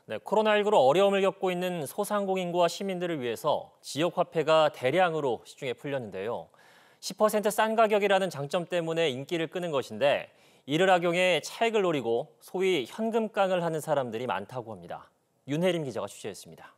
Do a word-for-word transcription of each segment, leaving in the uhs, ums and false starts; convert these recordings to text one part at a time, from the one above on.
네, 코로나십구로 어려움을 겪고 있는 소상공인과 시민들을 위해서 지역화폐가 대량으로 시중에 풀렸는데요. 십 퍼센트 싼 가격이라는 장점 때문에 인기를 끄는 것인데 이를 악용해 차익을 노리고 소위 현금깡을 하는 사람들이 많다고 합니다. 윤혜림 기자가 취재했습니다.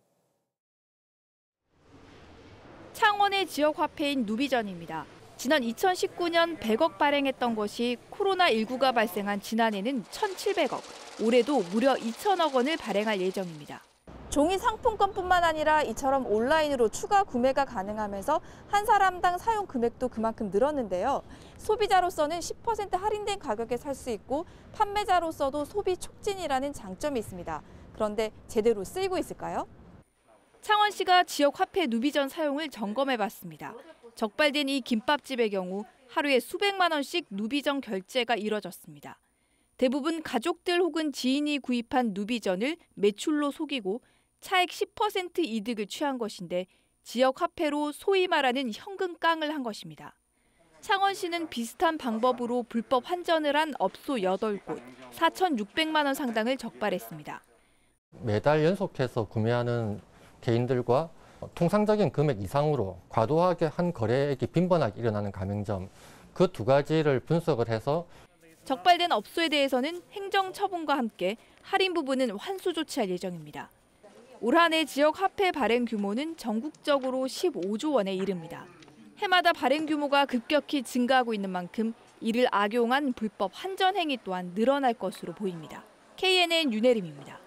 창원의 지역화폐인 누비전입니다. 지난 이천십구 년 백억 발행했던 것이 코로나십구가 발생한 지난해는 천칠백억, 올해도 무려 이천억 원을 발행할 예정입니다. 종이 상품권뿐만 아니라 이처럼 온라인으로 추가 구매가 가능하면서 한 사람당 사용 금액도 그만큼 늘었는데요. 소비자로서는 십 퍼센트 할인된 가격에 살 수 있고 판매자로서도 소비 촉진이라는 장점이 있습니다. 그런데 제대로 쓰이고 있을까요? 창원시가 지역화폐 누비전 사용을 점검해봤습니다. 적발된 이 김밥집의 경우 하루에 수백만 원씩 누비전 결제가 이뤄졌습니다. 대부분 가족들 혹은 지인이 구입한 누비전을 매출로 속이고 차액 십 퍼센트 이득을 취한 것인데 지역화폐로 소위 말하는 현금깡을 한 것입니다. 창원시는 비슷한 방법으로 불법 환전을 한 업소 여덟 곳, 사천육백만 원 상당을 적발했습니다. 매달 연속해서 구매하는 개인들과 통상적인 금액 이상으로 과도하게 한 거래액이 빈번하게 일어나는 가맹점, 그 두 가지를 분석을 해서 적발된 업소에 대해서는 행정처분과 함께 할인 부분은 환수 조치할 예정입니다. 올 한 해 지역 화폐 발행 규모는 전국적으로 십오조 원에 이릅니다. 해마다 발행 규모가 급격히 증가하고 있는 만큼 이를 악용한 불법 환전 행위 또한 늘어날 것으로 보입니다. 케이엔엔 윤혜림입니다.